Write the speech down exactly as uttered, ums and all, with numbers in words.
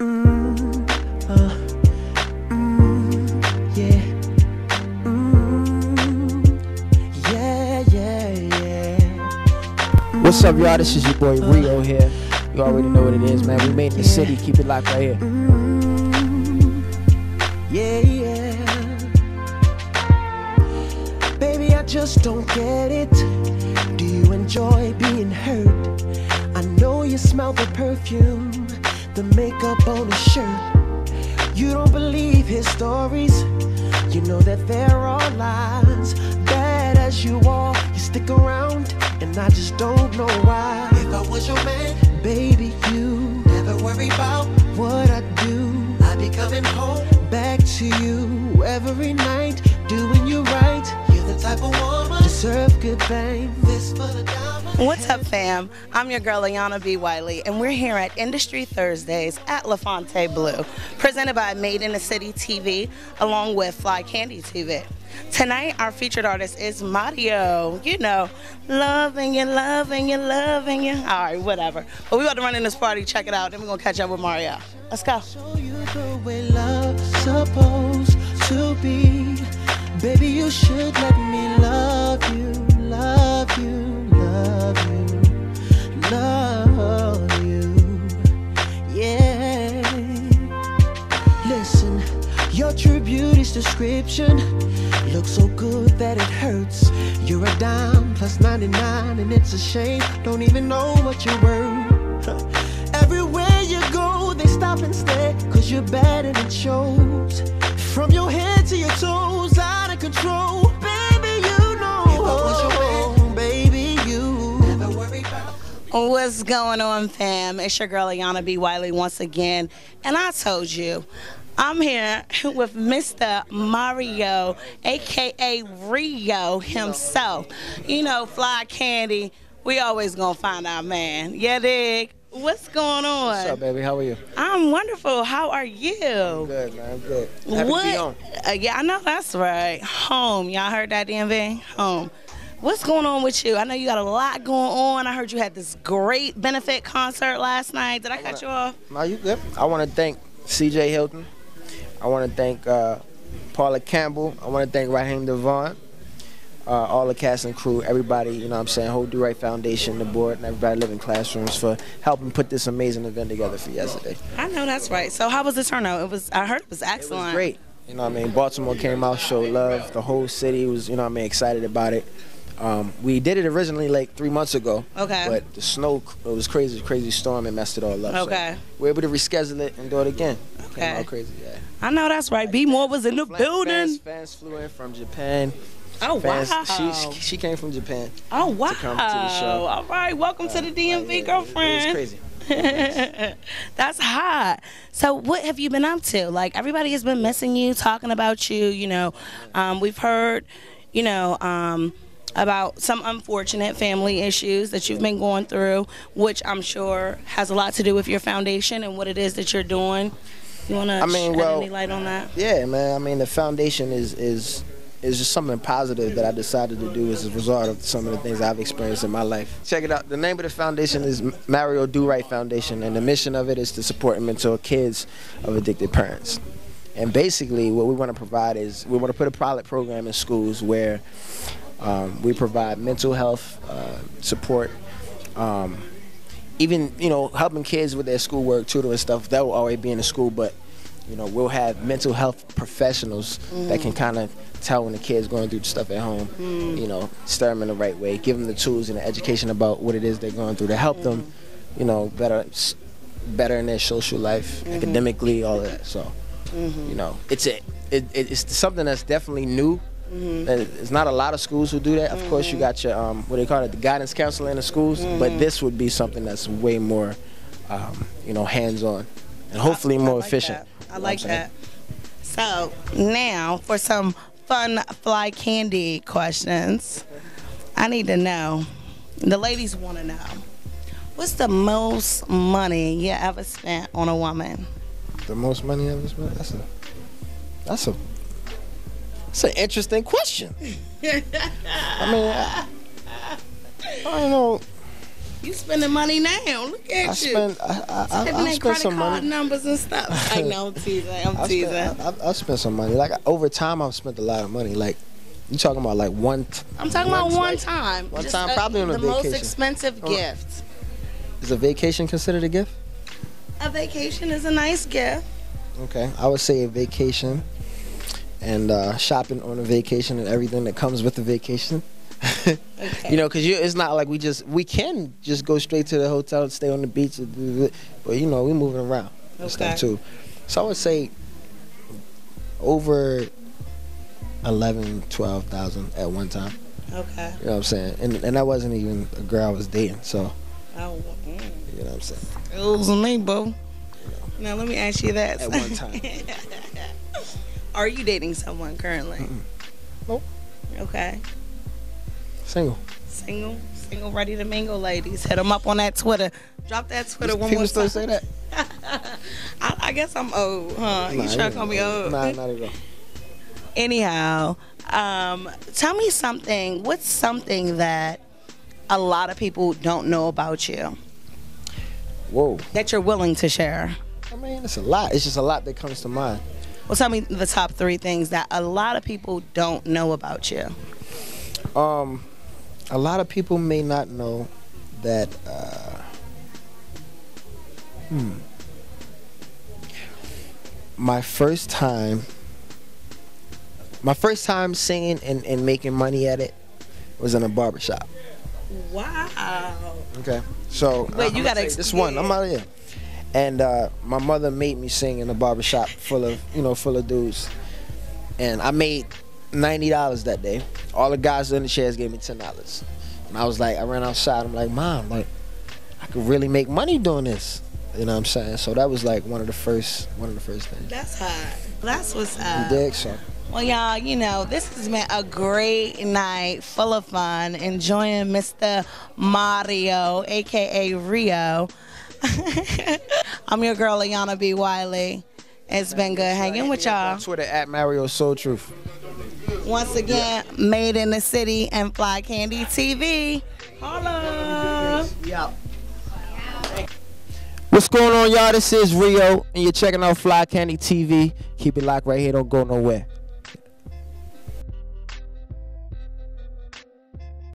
Mm, uh, mm, yeah. Mm, yeah, yeah, yeah. What's up, y'all? This is your boy Rio here. You already know what it is, man. We made in the city. Keep it locked right here. Mm, yeah, yeah. Baby, I just don't get it. Do you enjoy being hurt? I know you smell the perfume, the makeup on his shirt. You don't believe his stories. You know that there are lies. Bad as you are, you stick around, and I just don't know why. If I was your man, baby, you never worry about what I do. I'd be coming home back to you every night, doing you right. You're the type of woman deserve good things. This for the diamond. What's up, fam? I'm your girl, Ayana B. Wiley, and we're here at Industry Thursdays at LaFonte Blue, presented by Made in the City T V, along with Fly Candy T V. Tonight, our featured artist is Mario. You know, loving you, loving you, loving you. All right, whatever. But we about to run in this party, check it out, then we're going to catch up with Mario. Let's go. Show you the way love's supposed to be. Baby, you should let me love you, love you, love you, love you, yeah. Listen, your true beauty's description looks so good that it hurts. You're a dime plus ninety-nine, and it's a shame, don't even know what you're worth. Everywhere you go, they stop and stare, cause you're bad and it shows. From your head to your toes, out of control. Baby, you know, if I was your man, baby, you never worry about. What's going on, fam? It's your girl, Ayana B. Wiley, once again. And I told you, I'm here with Mister Mario, a k a. Rio himself. You know, Fly Candy, we always gonna find our man. Yeah, dig? What's going on? What's up, baby? How are you? I'm wonderful. How are you? I'm good, man. I'm good. Happy what? to be home. Uh, yeah, I know that's right. Home. Y'all heard that, D M V? Home. What's going on with you? I know you got a lot going on. I heard you had this great benefit concert last night. Did I, I cut wanna, you off? No, you good. I want to thank C J Hilton. I want to thank uh, Paula Campbell. I want to thank Raheem Devon. Uh, all the cast and crew, everybody, you know what I'm saying, whole Do Right Foundation, the board, and everybody living classrooms for helping put this amazing event together for yesterday. I know that's right. So how was the turnout? It was. I heard it was excellent. It was great. You know what I mean? Baltimore came out, showed love. The whole city was, you know what I mean, excited about it. Um, we did it originally like three months ago. Okay. But the snow, it was crazy, crazy storm and messed it all up. Okay. So we're able to reschedule it and do it again. Okay. Came out crazy, yeah. I know that's right. B More was in the building. Fans, fans flew in from Japan. Oh, Fans, wow. She, she came from Japan. Oh, wow. To come to the show. All right. Welcome uh, to the D M V, yeah, girlfriend. It was crazy. That's hot. So what have you been up to? Like, everybody has been missing you, talking about you. You know, um, we've heard, you know, um, about some unfortunate family issues that you've been going through, which I'm sure has a lot to do with your foundation and what it is that you're doing. You want to I mean, shed well, any light on that? Yeah, man. I mean, the foundation is is is just something positive that I decided to do as a result of some of the things I've experienced in my life. Check it out. The name of the foundation is Mario Do Right Foundation, and the mission of it is to support and mentor kids of addicted parents. And basically, what we want to provide is we want to put a pilot program in schools where um, we provide mental health uh, support, um, even you know helping kids with their schoolwork, tutoring and stuff. That will always be in the school, but you know we'll have mental health professionals mm. that can kind of tell when the kid's going through stuff at home, mm. you know, steer them in the right way, give them the tools and the education about what it is they're going through to help mm. them, you know, better, better in their social life, mm-hmm. academically, all of that. So, mm-hmm. you know, it's a, it, it's something that's definitely new. Mm-hmm. There's not a lot of schools who do that. Of mm-hmm. course, you got your um, what do they call it, the guidance counselor in the schools, mm-hmm. but this would be something that's way more, um, you know, hands-on and hopefully I, more I like efficient. That. I like that. So now for some fun Fly Candy questions. I need to know. The ladies want to know. What's the most money you ever spent on a woman? The most money I ever spent? That's a. That's a. That's an interesting question. I mean, I, I don't know. You spending money now. Look at I you. Spend, I, I, I, Spending I in spend credit some card money. numbers and stuff. I know, I'm teasing. I'm I teasing. spent, I, I, I spent some money. Like over time, I've spent a lot of money. Like you talking about like one. T- I'm talking one about one like, time. One Just time, a, probably on a the vacation. most expensive Oh. gift. Is a vacation considered a gift? A vacation is a nice gift. Okay, I would say a vacation, and uh, shopping on a vacation and everything that comes with the vacation. Okay. You know, because it's not like we just we can just go straight to the hotel and stay on the beach, but you know we moving around and Okay. stuff too. So I would say over eleven, twelve thousand at one time. Okay. You know what I'm saying? And and that wasn't even a girl I was dating. So Oh, mm. you know what I'm saying? It was me, boo. Now let me ask you that. At one time. Are you dating someone currently? Mm-mm. Nope. Okay. Single. Single, single, ready to mingle, ladies. Hit them up on that Twitter. Drop that Twitter one People more still time. say that? I, I guess I'm old, huh? Nah, you trying to call me old? Nah, not at all. Anyhow, um, tell me something. What's something that a lot of people don't know about you Whoa. that you're willing to share? I mean, it's a lot. It's just a lot that comes to mind. Well, tell me the top three things that a lot of people don't know about you. Um, a lot of people may not know that. Uh, hmm. My first time, my first time singing and, and making money at it was in a barbershop. Wow. Okay, so Wait, you I'ma gotta tell this one. explain. I'm out of here. And uh, my mother made me sing in a barbershop full of, you know, full of dudes. And I made ninety dollars that day. All the guys in the chairs gave me ten dollars. And I was like, I ran outside. I'm like, Mom, like, I could really make money doing this. You know what I'm saying? So that was like one of the first, one of the first things. That's hot. That's what's You up. dig? So Well, y'all, you know, this has been a great night, full of fun, enjoying Mister Mario, a k a. Rio. I'm your girl, Ayana B. Wiley. It's been good hanging with y'all. on Twitter at Mario Soul Truth. Once again, Made in the City and Fly Candy T V. Holla! Yeah. What's going on, y'all? This is Rio, and you're checking out Fly Candy T V. Keep it locked right here. Don't go nowhere.